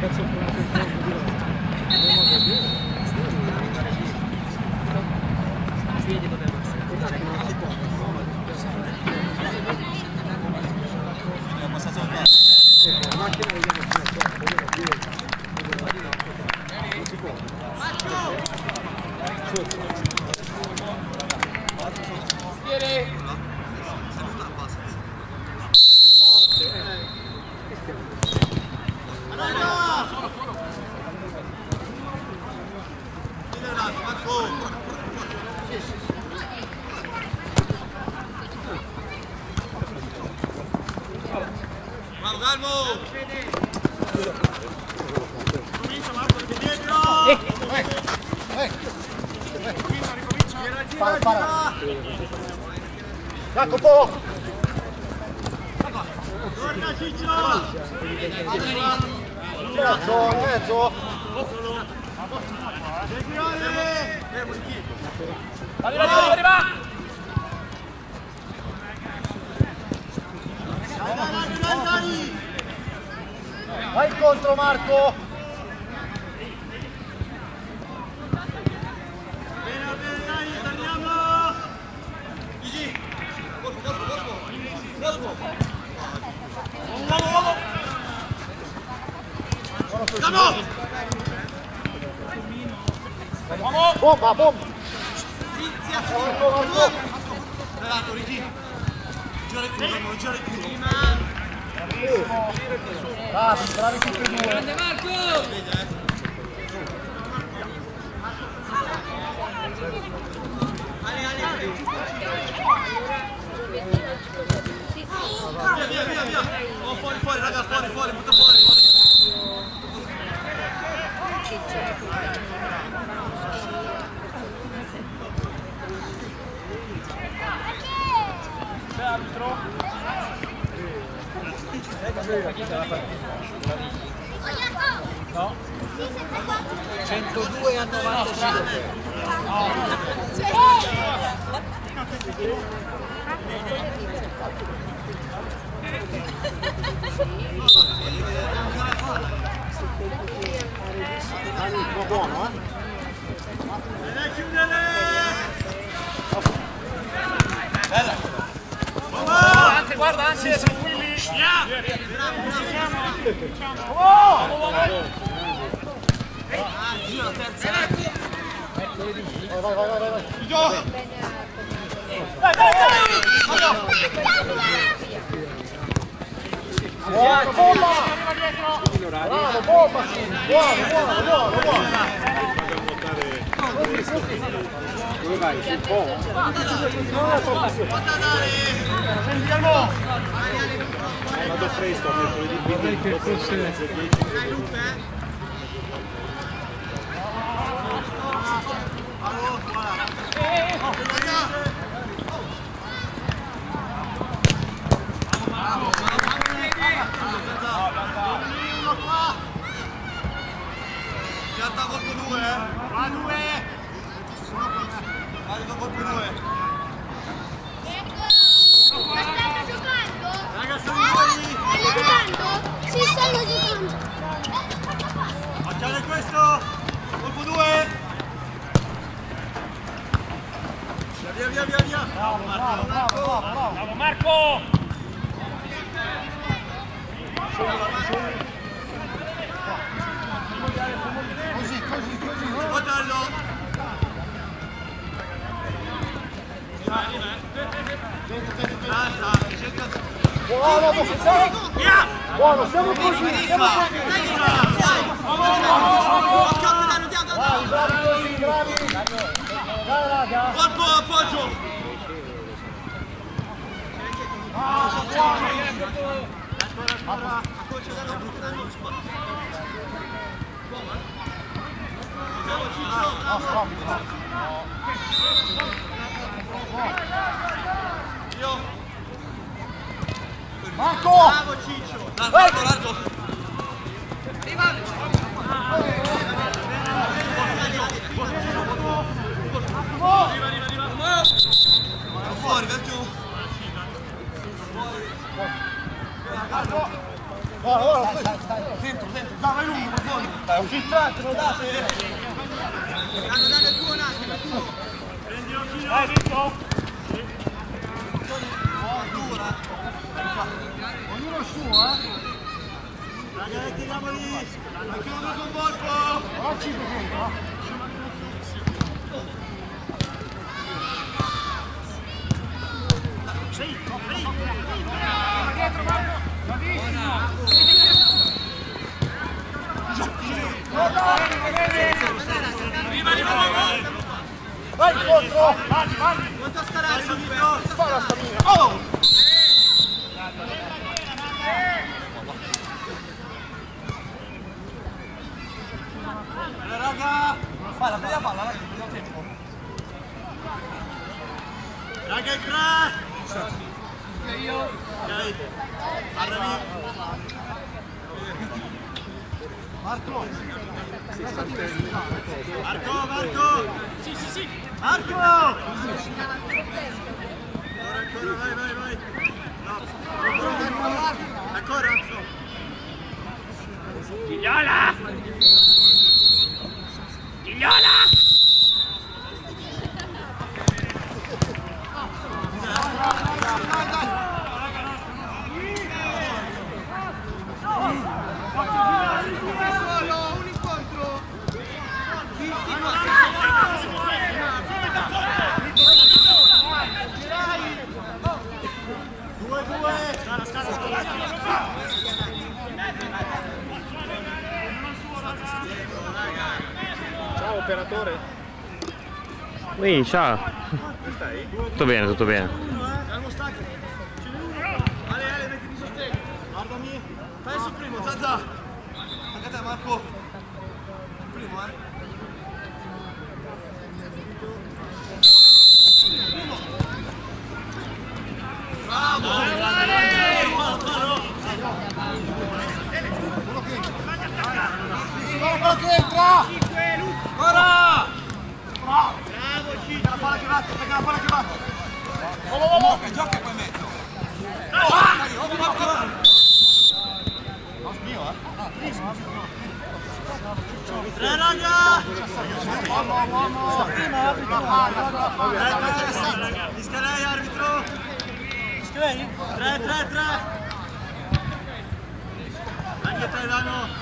Jacopo! Torna Ciccio! Mezzo! Vai contro Marco! Bene, dai, torniamo! Gigi! Bomba, bomba! Marco, Rigi! Gira il culo! Bravi tutti e due! Grande Marco! Via! Oh, fuori, raga, fuori, butta fuori! C'è arbitro? No? 102 a 95. Buono, eh? Dai, chiudere! Anzi, guarda, anzi, tranquilli! Io terza. Vai! Buono, bomba! Bravo, bomba! Buono! Dove vai? Sul po'? Vado presto, mercoledì che fosse... Pianta colpo 2, Va 2! Valido colpo 2! Ma stanno giocando? Raga, sono fuori! Stanno giocando? Sì, stanno giocando. Facciamo questo! Colpo 2! Via! Bravo Marco! Così. Guardalo! Buono, buono, siamo così! Bravi così, bravi! Dai raga! Colpo appoggio! Marco! Bravo Ciccio! Largo! Fuori, vai giù! Guarda! Dentro, dai, vai lungo, fuori. Dai, un filtrato, lo date. Dai, è tuo un attimo, è tuo. Prendi un giro. Vai, Vito. Dura. Ognuno il suo, Raga, tiriamoli. Anche uno con colpo. Oggi dentro. Dietro, Marco. Vai contro! Vai. Quanto starà subito? Fai la stamina! Oh! Raga! Vai, la prima palla, raga, prendiamo tempo. Raga, il crack! Ok, guardami. Marco! Marco! Sì. Marco! Ancora, vai. No. Ancora? No. Gigliola! Solo un incontro. Ciao operatore! Ehi, ciao. Tutto bene, tutto bene. Andiamo stacco. Ce n'è uno. Ale, metti di sostegno. Guardami. Fai il primo, Zazza. Anche a te, Marco. Il primo, Bravo! Guarda che entra! Ora! Bravo, Ciccio! La palla che va, perché la palla che va! Che gioca qua in mezzo! Tre raga! Fischia lei, arbitro! Fischia lei? 3! Anche te, Dano!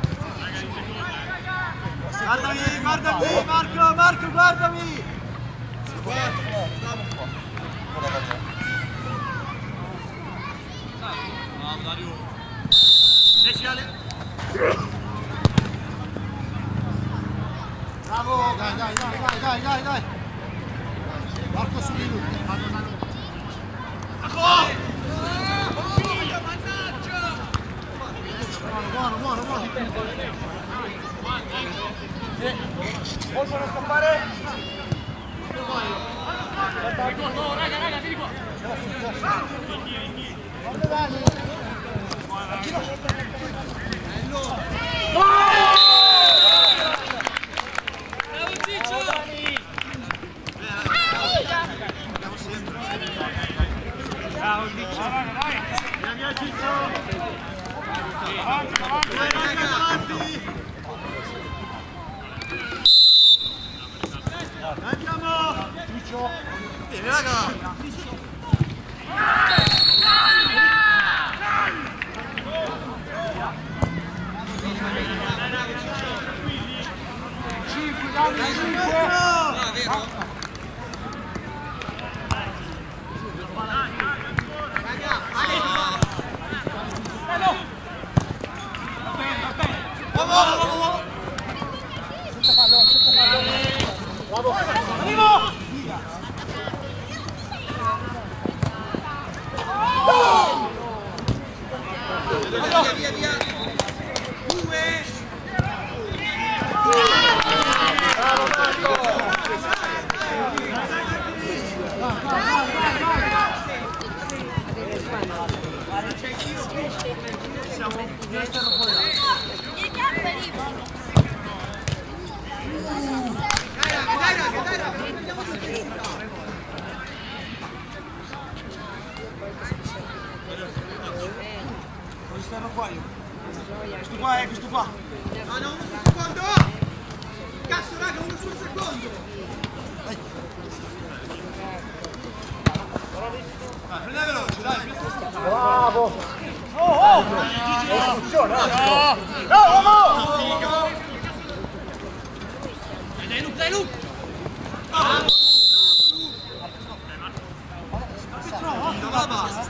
Guardami, Marco, guardami! Bravo, Dario! Esci, Ale! Bravo! Dai! Marco su di lui! Buono! Possono scappare? No, raga, vieni qua. Bravo Ciccio! Bravo Ciccio! Via Ciccio! Avanti! Andiamo! Ciccio! Bene, raga! Il campo è libero. Questo qua è, questo qua. Ah no, uno sul secondo! Cazzo raga, uno sul secondo! Dai. Prendi veloce, dai! Bravo! Oh! Funziona! Bravo! Dai Luke! Non la basta!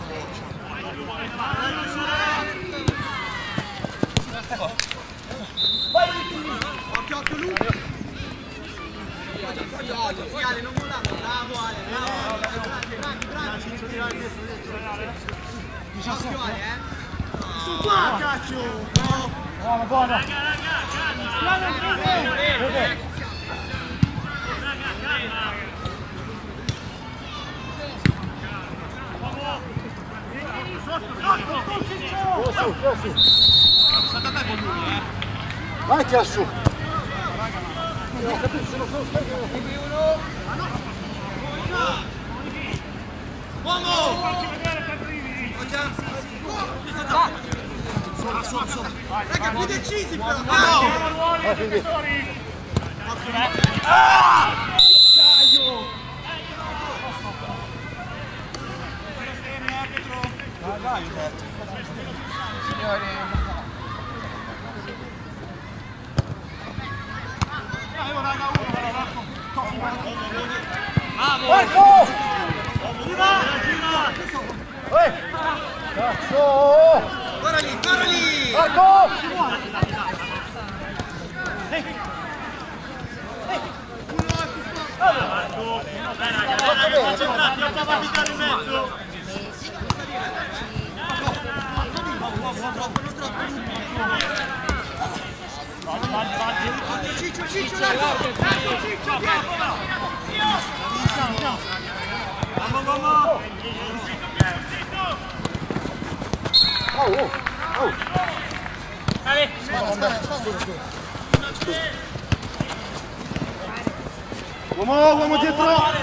Occhio, occhio Luke! Sì, Ale, non mollare! Bravo Ale! Occhio Ale, Su qua, cacchio! Buono, buono! Vai tira su! Non capisco, non sono spento! Uomo! Sola! Raga, più decisi però! Vai, quindi! Dai, ho detto! Marco! Cazzo! Guarda lì! Marco! Ciccio! Uomo dietro!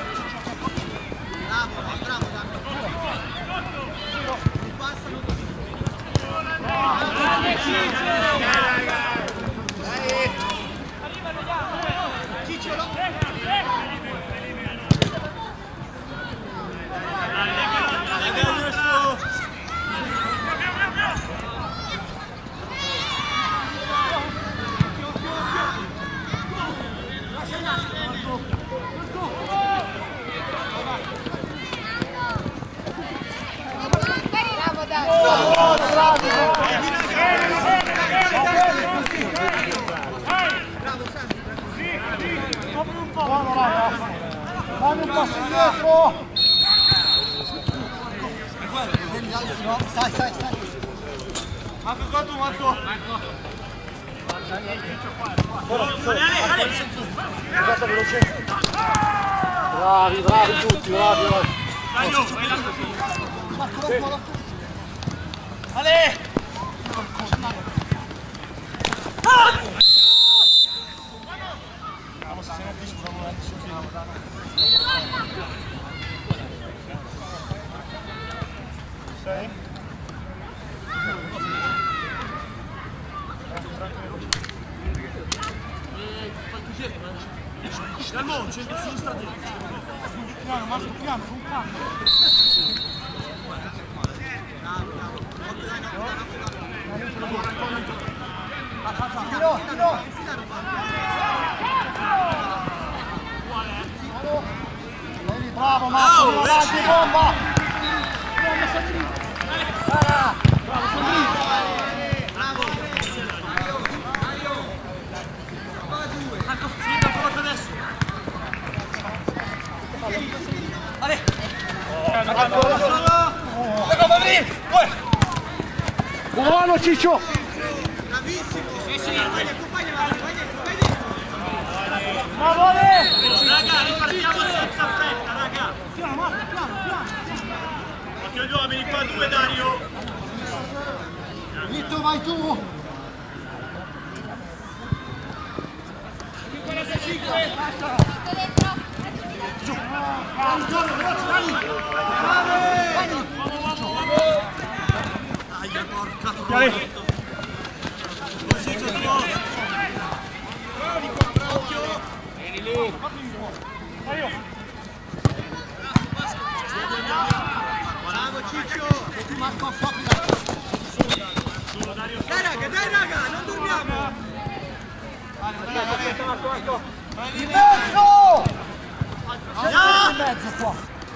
Buono raga! Dammi un passo indietro! Stai! Marco, qua tu, Marco! Guarda veloce! Bravi tutti, bravi! Ale! Calmo, centro-sinistra dentro. Piano, Marco, piano, con calma. Tiro! Bravo Marco, avanti, bomba! Buono Ciccio! Bravissimo! Bravo Ale! Raga, ripartiamo senza fretta, raga! Piano! Occhio agli uomini, qua due Dario! Vitto, vai tu! 45! Dai, porca! Dai. Bravo Ciccio! Marco, Dai raga, non dormiamo! in mezzo! In mezzo qua!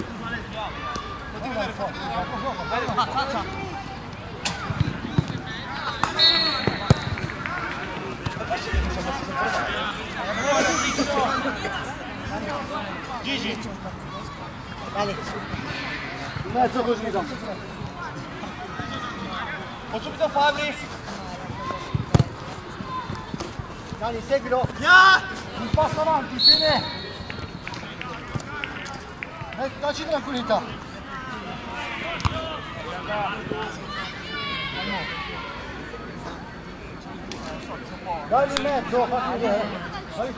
Gigi! Dai. In mezzo così, no. Ho subito Fabri! Dani, seguilo! Un passo avanti, fine! Dacci tranquillità! Dai in mezzo, fatti vedere! Vai.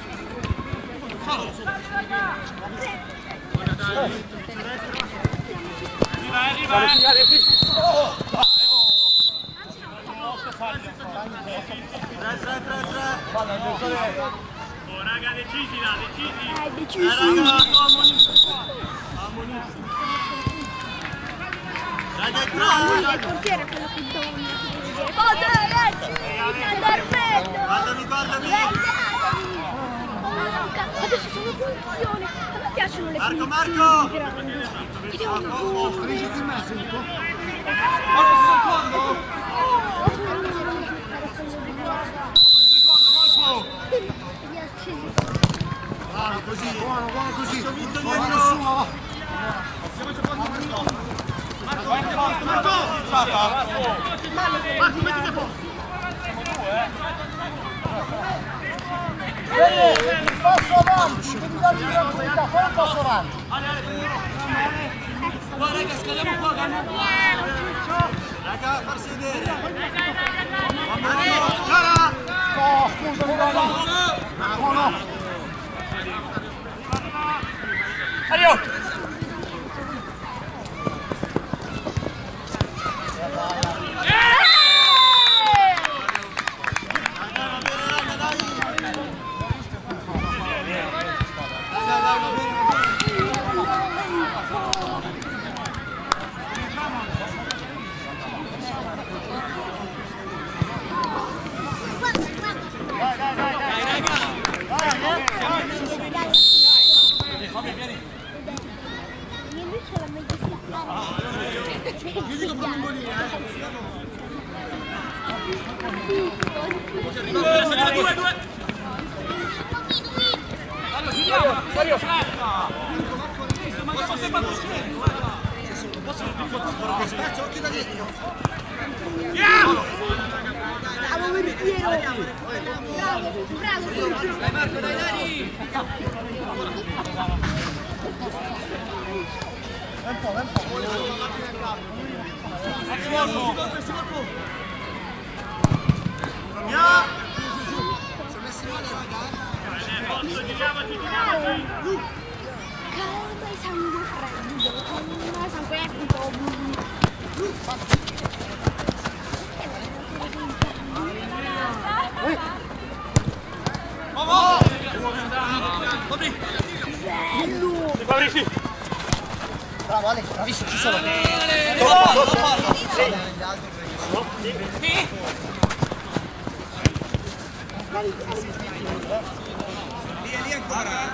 Raga, decisi là, decisi. Decisi. Lui è il portiere quello che doveva cosa ragazzi? Perfetto! Guardami! Adesso sono punizioni. A me piacciono le punizioni Marco! grandi. Stringiti in mezzo, Nico. Bravo, così! Buono così! Vinto Buono dietro! suo! Marco, mettiti a posto! Un passo avanti! Devi dargli tranquillità, fai un passo avanti! Guarda raga, scaliamo qua, Raga, farsi vedere! Cara! No, scusami, Dani! Buono! Ario! Dai Marco, dai Dani! Calma e sangue freddo. Sangue freddo. Bravo Alex, bravissimo, ci sono! Lì ancora!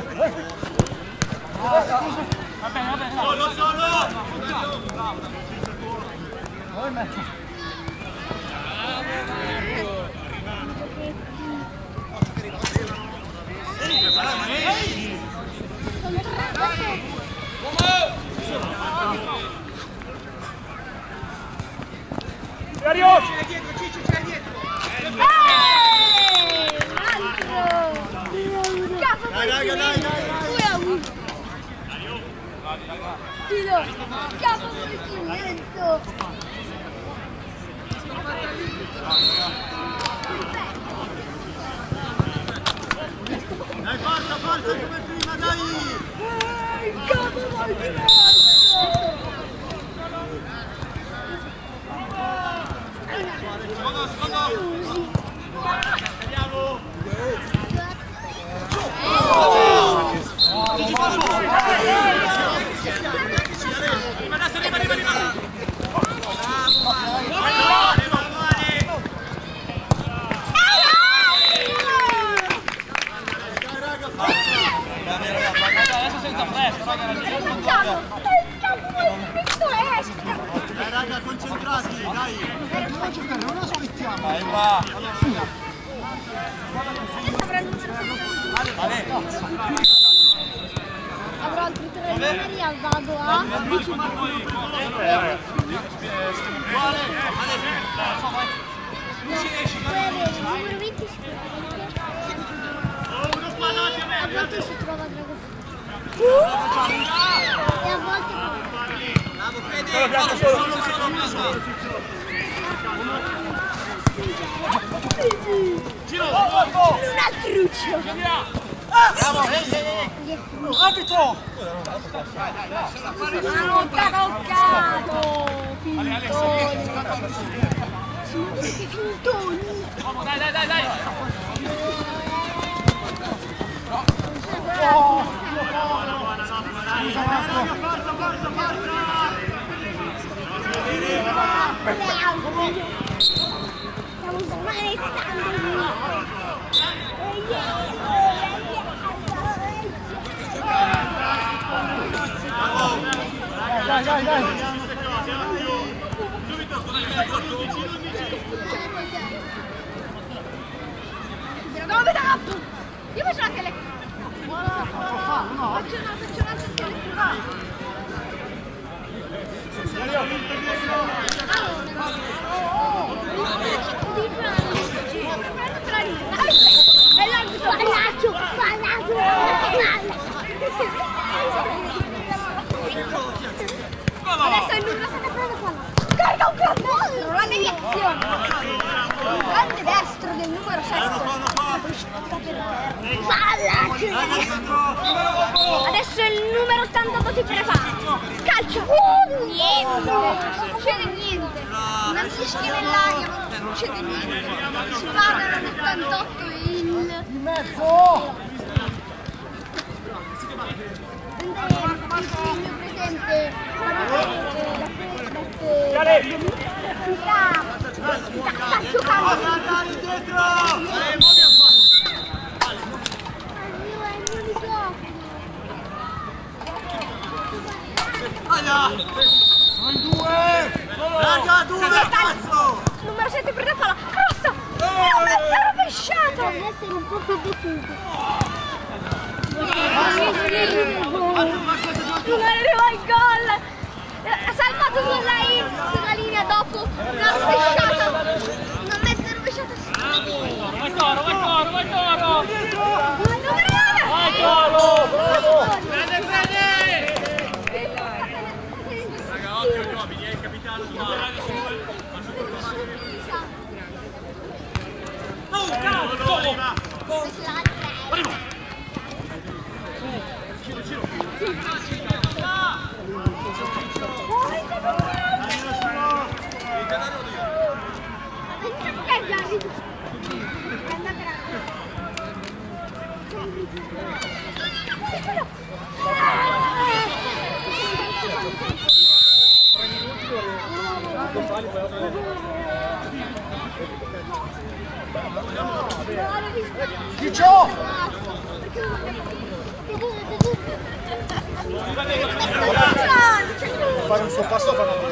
Va bene. Solo! Ario! C'è dietro, Ciccio, c'è dietro! Dai! 2-1. Capovolgimento! Dai, forza, come prima, dai! Capovolgimento! Sfondo! Adesso senza fretta, Raga, concentrati, dai! Non giocare, non la smettiamo. Vai, va! Avrò altri 3 numeri e vado a 10 numero 20 a volte si trova Dragon e a volte Bravo Fede! Fallo solo plasma! un altruccio. Bravo! Arbitro! Non t'ha toccato! Fintoni! Fintoni! dai! Stiamo smanettando! Dai. Dove tappo? Io faccio la tele. Faccio un'altra tele. Adesso il numero 7 prende palla. Carica un piatto! La deviazione! Grande destro del numero 7. Palla! Adesso il numero 82 si prepara. Calcio! Niente! Non succede niente. Non si schia nell'aria, non succede niente. Si parla all'88 il mezzo! il mio presente calcio Raga, due! Cazzo! numero 7 per la palla, crossa! È una rovesciata! Deve essere un po' più difficile. Non arriva il gol! Ha saltato sulla linea dopo una rovesciata! Una mezza rovesciata! Vai Toro! Numero 9! Vai Toro! Bravo! Prende! Raga, occhio Giobini, è il capitano Ciccio! Fare un suo passo,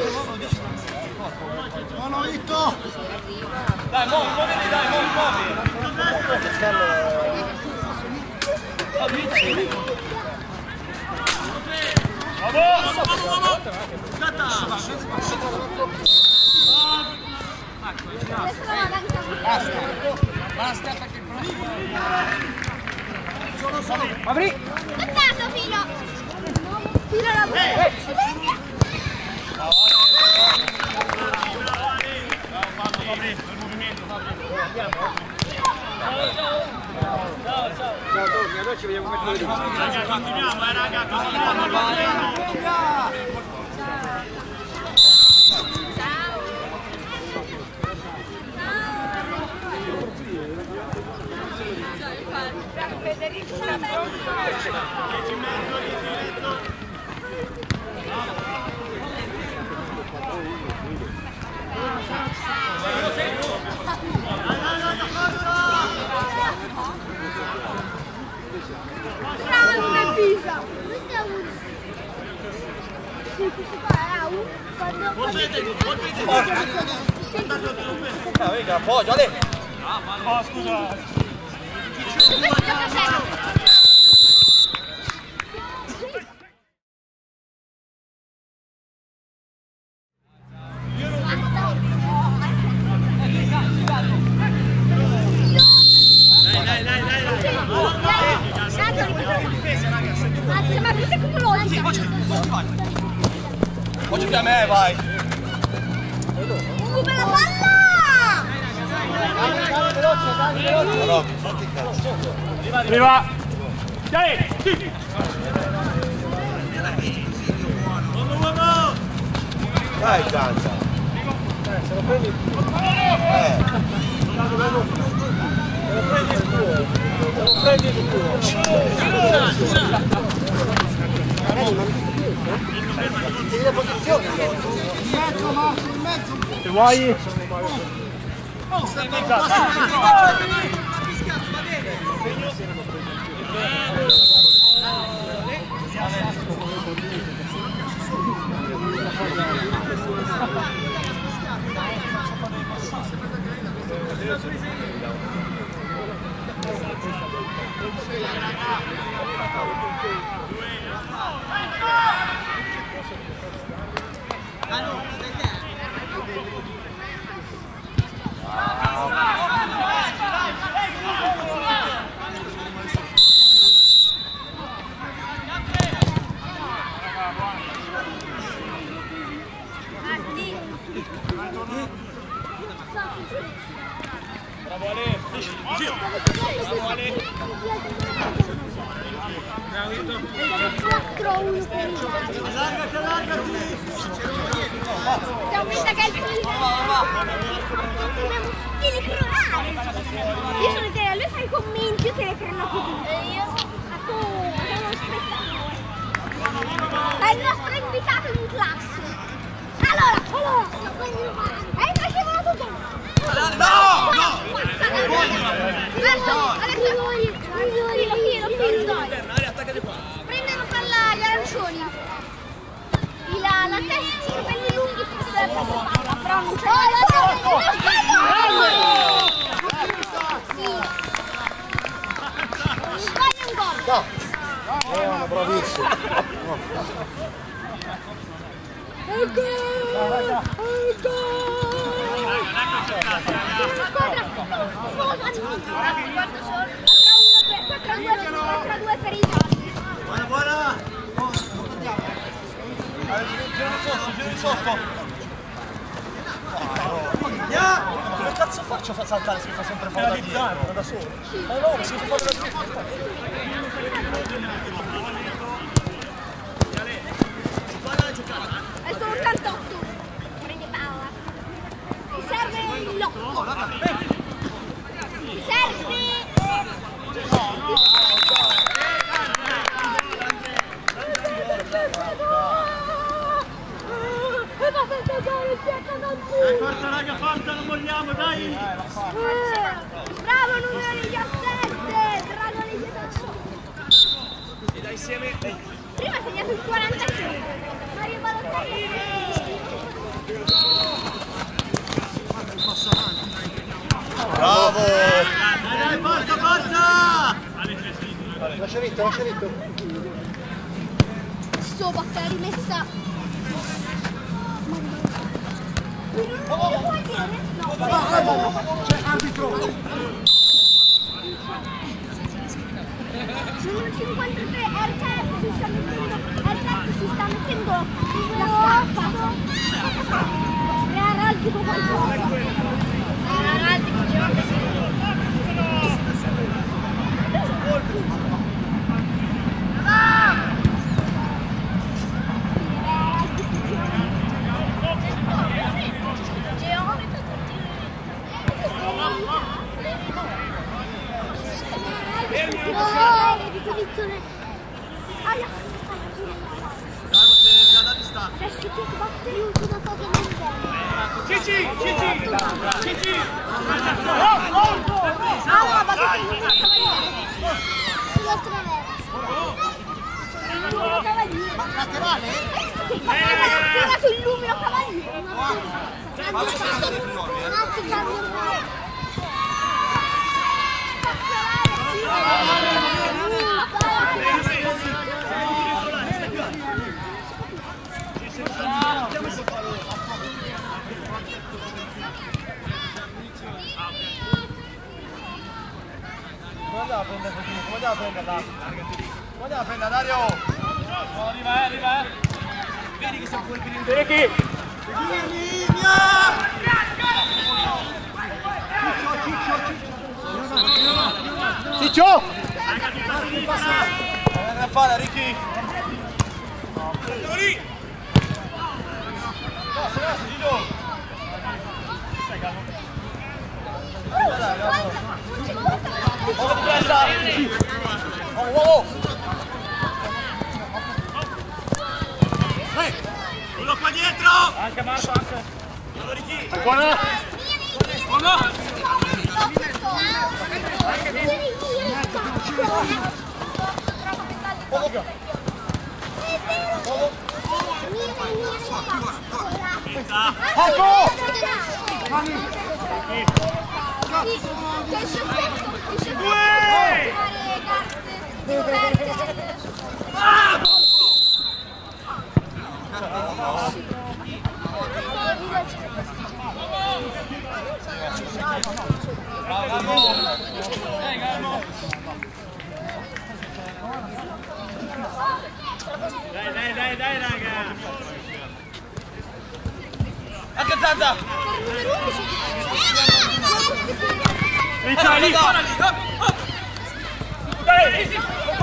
no, Itto! Dai, muoviti, Basta perché sono. Apri! Attato, filo! Filo la Ciao Tommy, allora ci vediamo mercoledì. Raga, continuiamo, raga, così Federico Venga, appoggio, Ale! Oh, scusa. Ma questa è come logica. Poi giochi a me, vai! Bella palla! No, fatti cazzo. Arriva! Dai! Sì! Dai, Gianza! Se lo prendi il tuo. Tieni la posizione. In mezzo, Marco, in mezzo. Se vuoi. Bravo Ale! Bravo Ale! 4-1 per il Allargati! Ti aumenta che è il telecronare! Io sono te, lui fa i commenti, io telecrono così. E io? A tu, è uno spettacolo. È il nostro invitato in classe. Allora, facevano tutto. No! Prendono per gli arancioni. La testa sono belli lunghi per palla, però non c'è sbaglia un gol. No, bravissimo. Buona! Giri sotto! Come cazzo faccio a saltare se mi fa sempre fuori da dietro? Da solo? No, si fa fuori da dietro. È solo 88. Prendi palla. Ti serve il lotto. Ti serve. Forza raga, forza, non molliamo, dai! Bravo numero 17! Dragoni di Si dà insieme. Prima ha segnato il 45. Mario Balotelli. Bravo! Dai, forza, forza! Lascia Vitto. Sto bacca rimessa. Non puoi dire? No. C'è arbitro. Numero 53, R7 si sta mettendo la scarpa. È araldico qualcosa. È araldico, c'è anche laterale? Ha tirato il numero Come andiamo a prendere Dario? Arriva, vedi che siamo fuori per il Ricky! Ciccio! La palla, Ricky! Uno qua dietro! Anche Marco, anche! Buona! Ecco! Dai, raga! Anche Zanza! Lì! Dai!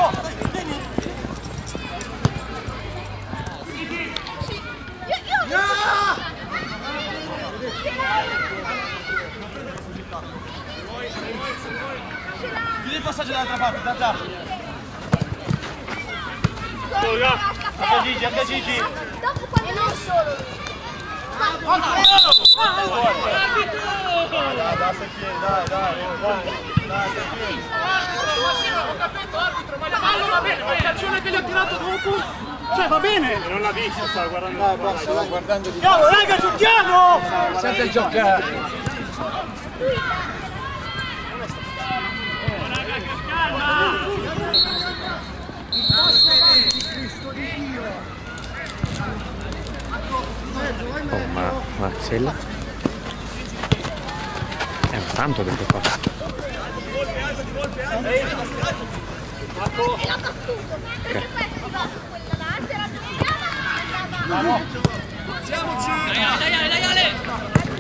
Chiudi il passaggio dall'altra parte, Zanza! Anche Gigi! Dopo quando non solo. Ho capito, arbitro, ma la palla va bene, ma il calcione che gli ha tirato dopo, cioè va bene! Non l'ha visto, stava guardando. Stava guardando di Andiamo, raga, giochiamo! sempre giocare. Oh, ma Marcella? È un tanto dentro qua. E l'ha battuto, perché poi è arrivato quella davanti, era giocata. Dai Ale!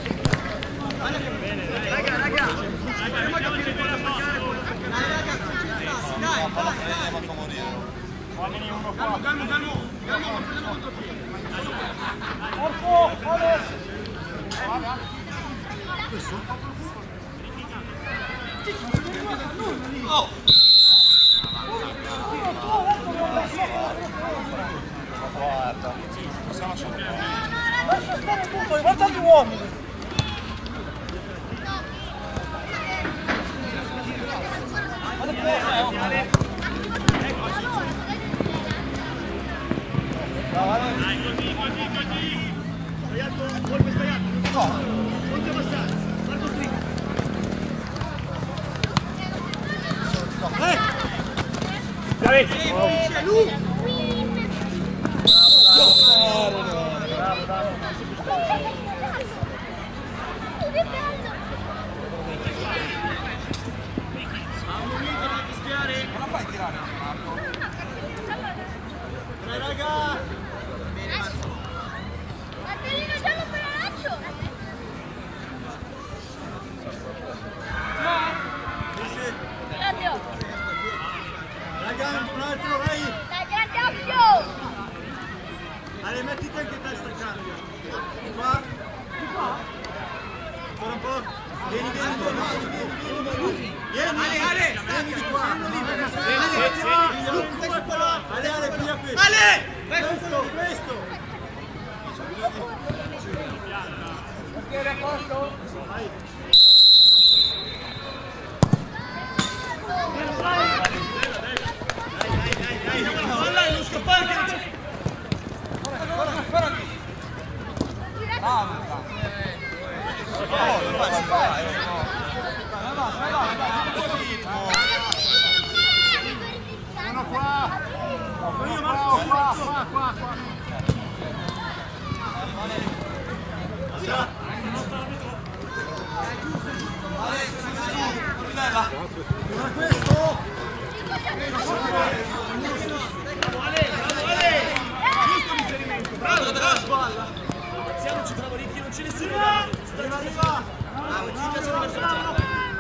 Guarda gli uomini! Martellino giallo per Araccio. Grande occhio. Raga, un altro, vai! Dai, grande occhio. Ale, mettiti anche te sta cambio. Qua. Ancora un po'. Vieni. Ale! Vieni di qua. Ale, via questo. Ale! Questo! Portiere a posto? Vai. Dai, non scappare che non c'è. Guarda. bella! Ma questo! Bravo, dalla spalla! Alziamoci, bravo Ricchi, non ce ne si vede! Arriva! Bravo, ci piacciono le persone!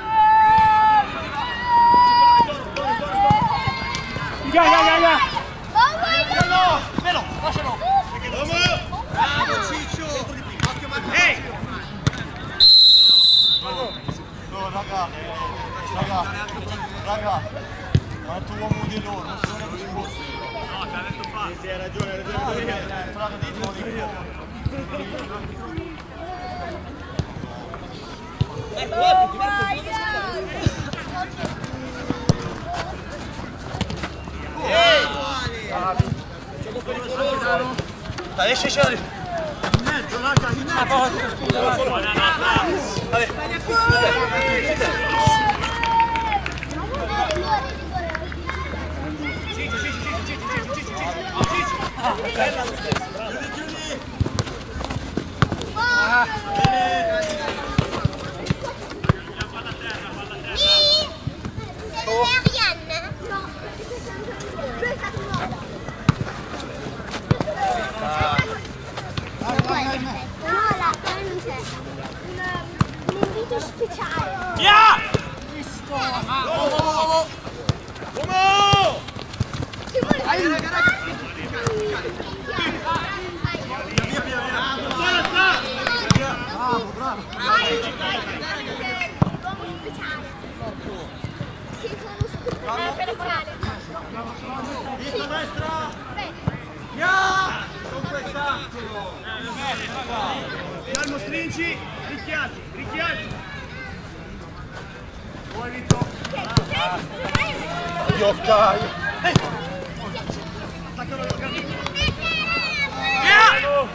Ya! No! Velo, lascialo! Bravo Ciccio! Occhio Marco! Ehi! No, raga, quanto uomo di loro, non sono così grossi. No, ti ha detto fa! Sì, hai ragione, Dai, esci, scegli! In mezzo, raga, in mezzo! Scusa, vabbè! Un invito speciale. Via! Ci vuole Bravo! l'uomo speciale. Sì, sono speciale. Vista destra! Beh, Con quest'altro! Calmo, stringi! Ricchiati! Vuoi Vito? Dio Sky! Via!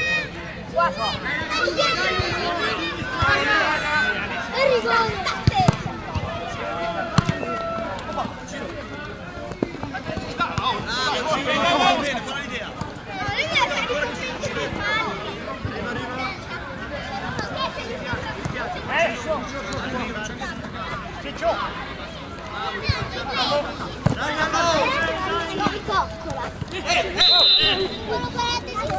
Bene, fa l'idea! Ciccio! Coccola. Sono 46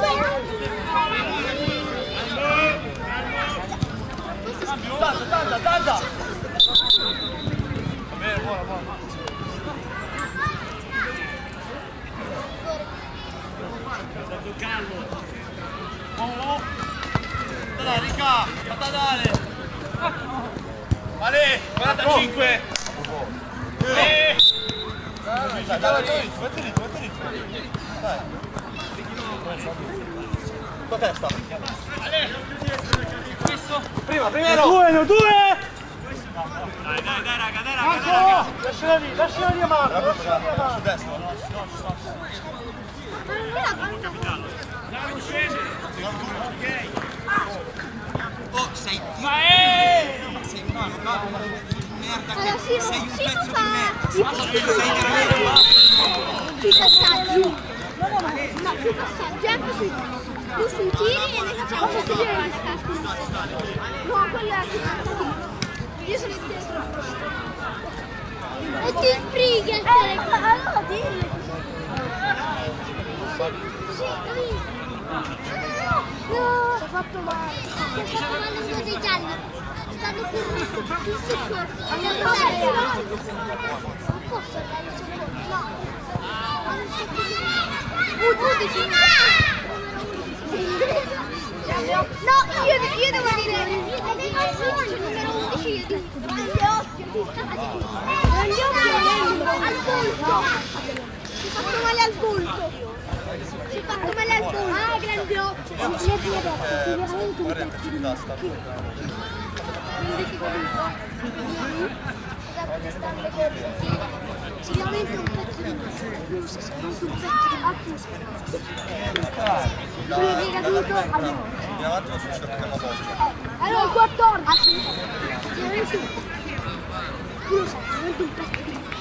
Zanza! Va bene, buona. Stato calmo. Dai, Ricca, Patadale. Vale, 45. Dai, metti lì. Dai. Tua testa. Prima! Due! Dai, raga! Marco! Lasciala lì a Marco! Su destra. Oh, sei merda! Allora, Sei un pezzo di merda! Sei veramente sui passaggi. No, sui passaggi, anche sui tiri e ne facciamo questi due di scatti. No, quella è io sono in dietro. E ti sbrighi allora dillo. Sì, no, ho fatto male. Sto chiamando uno dei gialli. Stanno più soccorsi. Non posso andare in soccorso, no. No, io devo dire numero 11 io dico grande occhio al volto. Si è fatto male al volto. Ah, grande occhio. Veramente un pezzo di testa. Sicuramente un pezzo di massa, sicuramente un pezzo di massa. Quello che hai capito allora. Allora 14. Sicuramente un pezzo di massa.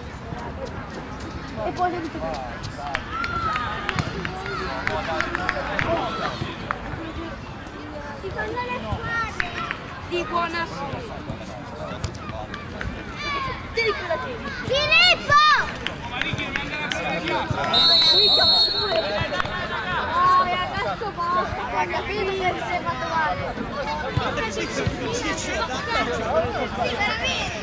E poi lo dico. Di buona Filippo! Oh, ragazzo basta, ha capito che si è fatto male. Sì, veramente.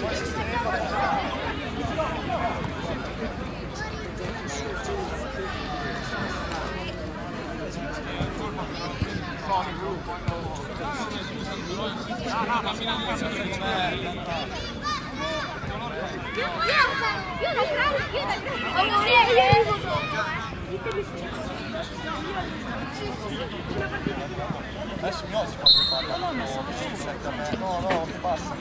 Adesso mi osi quando parla. No, basta.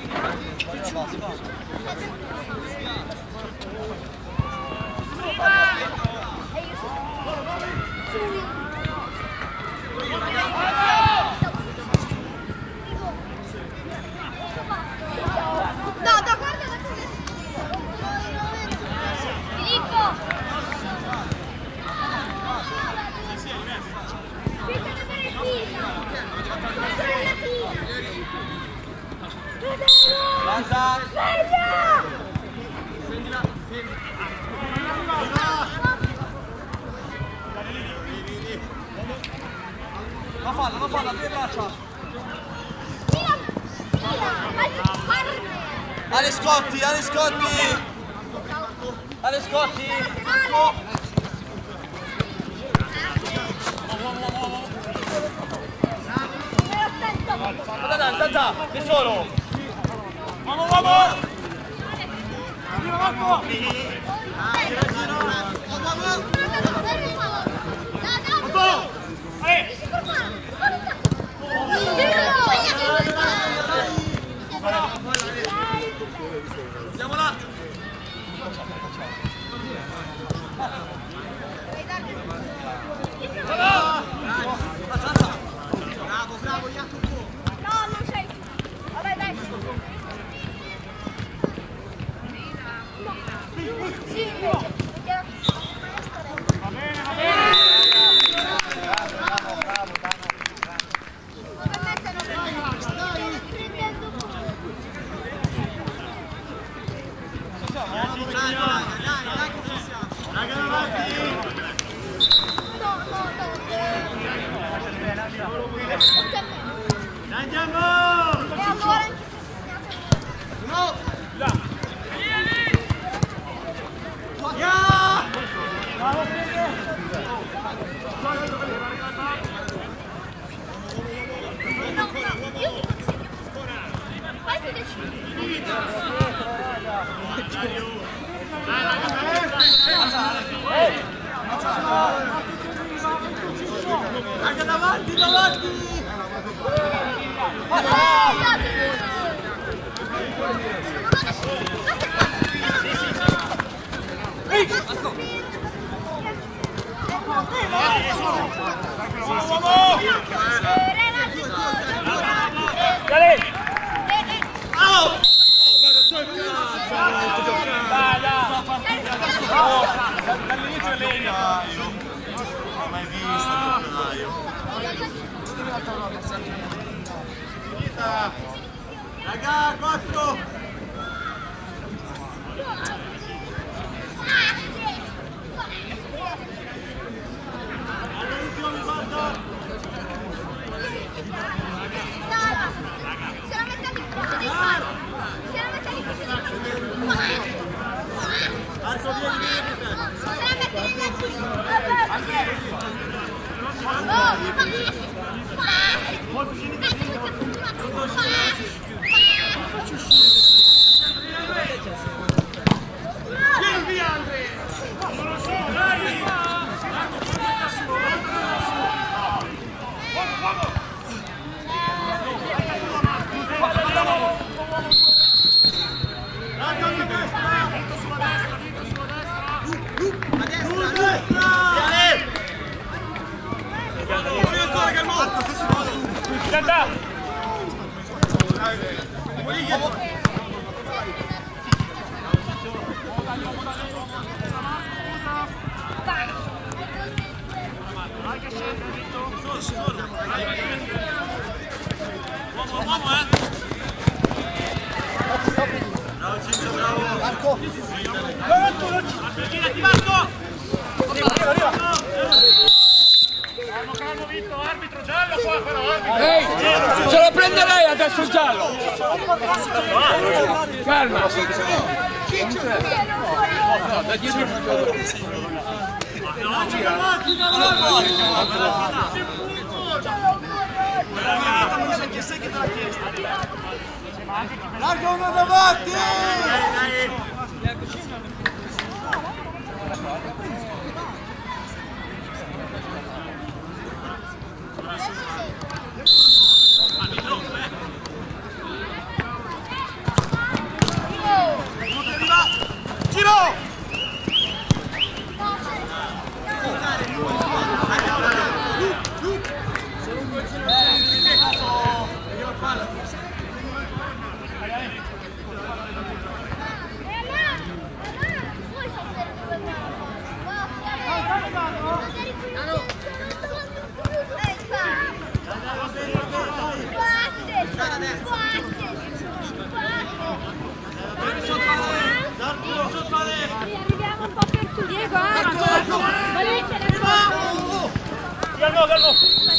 No, guarda. Filippo! Lanza! Non falla, che braccia! Ale Scotti! Zanza, che solo! Vamos! Andiamo là! Bravo, Jacopo! No, non sei. Vabbè, dai. Sì, invece. Va bene. Anche davanti! Dall'inizio è legno! Non l'ho mai vista finita! Raga, 4! All'ultimo mi guarda! Se la mettete in corso dei fari! Se la mettete in corso dei fari! Arco, vieni! Se la mettete in Molto vicini così! Vieni via, Andrea! Non lo so, dai! Bravo Ciccio, bravo! Marco! Girati Marco! Calmo Vitto, arbitro giallo qua però, arbitro! Ehi, ce lo prende lei adesso il giallo! Calma! Da 10 minuti. Larga uno davanti! Giro! Arriviamo un po' per tu, Diego, Calmo, calmo!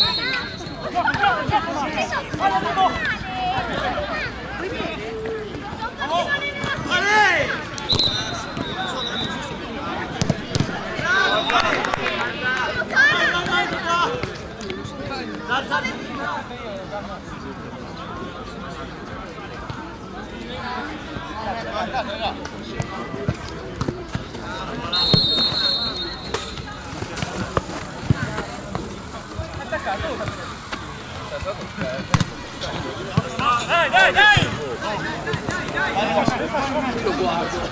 Dai, dai, dai! Lo guardo.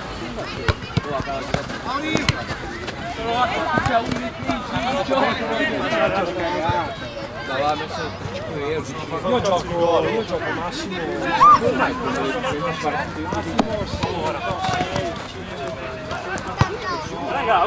L'aveva messo 5 euro. Io gioco massimo. Raga,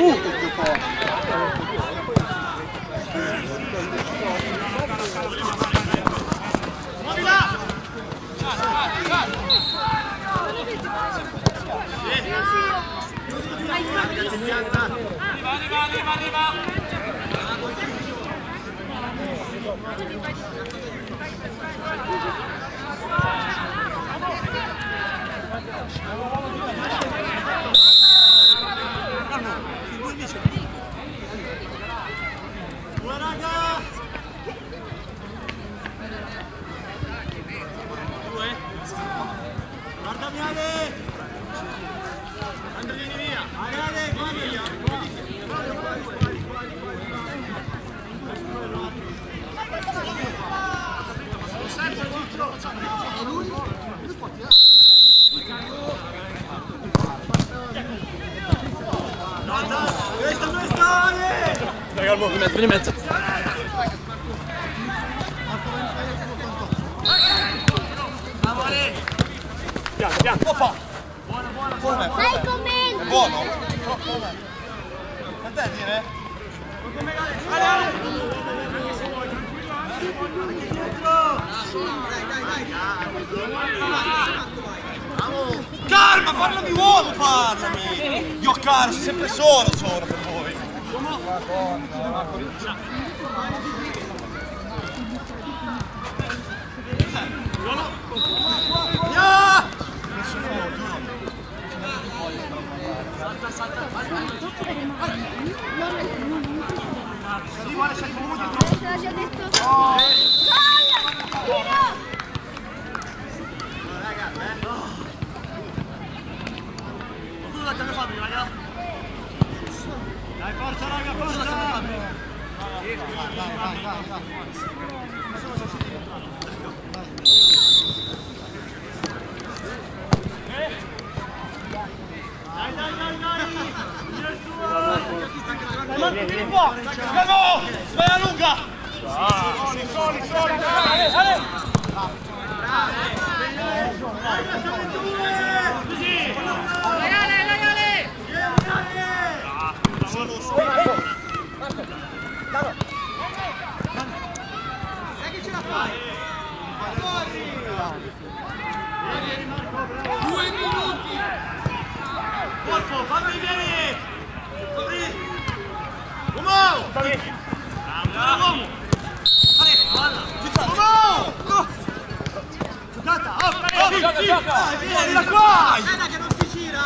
arriva! Guardami Ale! Andrini via! Ale, guarda! Dai, calmo! Vieni in mezzo. Piano, piano! Oppa! Dai commenti! Buono? Quant'è a dire? Calma, parlami uomo, parlami! Dio caro, sei sempre solo per voi! Te l'ho già detto. Gol! Tiro! Dai, forza raga, forza! Vieni qua! Calmo! Vai a lunga! Soli, dai! Sai che ce la fai? 2 minuti! Marco, fammi vieni! Uomo! Bravo! Giocata! Gioca! Vieni da qua! Guarda che non si gira!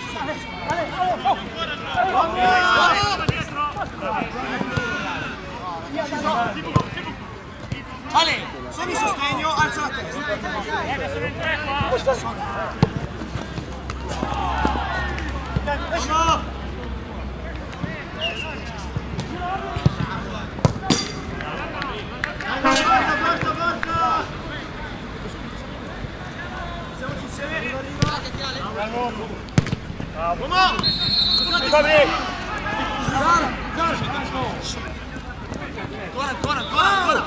Ale, sono in sostegno, alza la testa! Forza! Siamo insieme! Bravo! Ancora!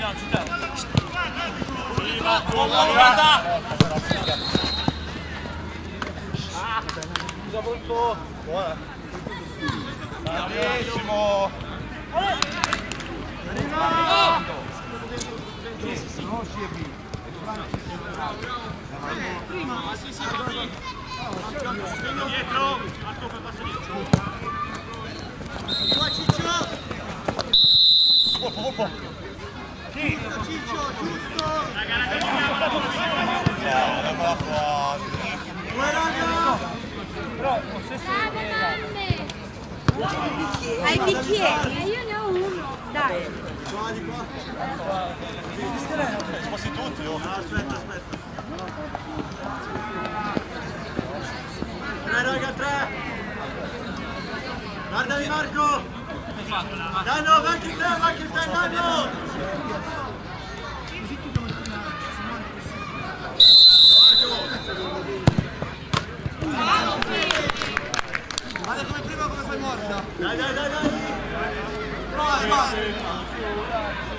Bravissimo! Dietro! Marco, fai passo dietro! Qua Ciccio! Colpo! Sì! Ciccio, giusto! Hai bicchieri? Io ne ho uno. Dai. Quasi tutti, oh! Aspetta! 3 raga, 3! Guardami Marco! Danno, va anche te, Danno! Guarda come prima come fai morta! Dai! Vai!